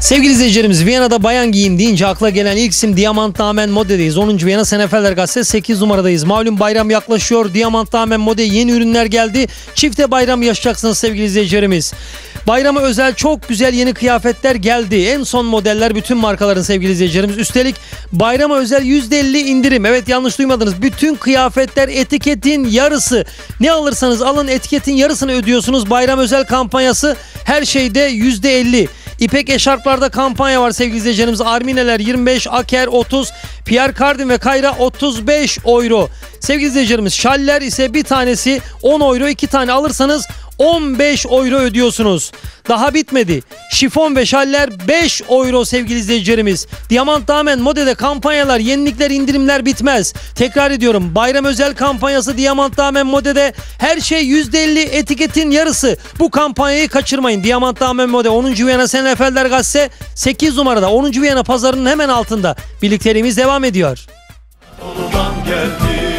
Sevgili izleyicilerimiz, Viyana'da bayan giyim deyince akla gelen ilk isim Diamantnamen Mode'deyiz. 10. Viyana Senefeller Gazetesi 8 numaradayız. Malum bayram yaklaşıyor. Diamantnamen Mode yeni ürünler geldi. Çifte bayram yaşayacaksınız sevgili izleyicilerimiz. Bayrama özel çok güzel yeni kıyafetler geldi. En son modeller bütün markaların sevgili izleyicilerimiz. Üstelik bayrama özel %50 indirim. Evet, yanlış duymadınız. Bütün kıyafetler etiketin yarısı. Ne alırsanız alın etiketin yarısını ödüyorsunuz. Bayram özel kampanyası, her şeyde %50. İpek eşarplarda kampanya var sevgili izleyicilerimiz. Armineler 25, Aker 30, Pierre Cardin ve Kayra 35 euro. Sevgili izleyicilerimiz, şaller ise bir tanesi 10 euro, 2 tane alırsanız 15 euro ödüyorsunuz. Daha bitmedi. Şifon ve şaller 5 euro sevgili izleyicilerimiz. Diamantnamen Mode'de kampanyalar, yenilikler, indirimler bitmez. Tekrar ediyorum, bayram özel kampanyası Diamantnamen Mode'de, her şey %50, etiketin yarısı. Bu kampanyayı kaçırmayın. Diamantnamen Mode 10. Viyana Senefeller Gazetesi 8 numarada, 10. Viyana pazarının hemen altında. Birlikteliğimiz devam ediyor. Oluman geldi.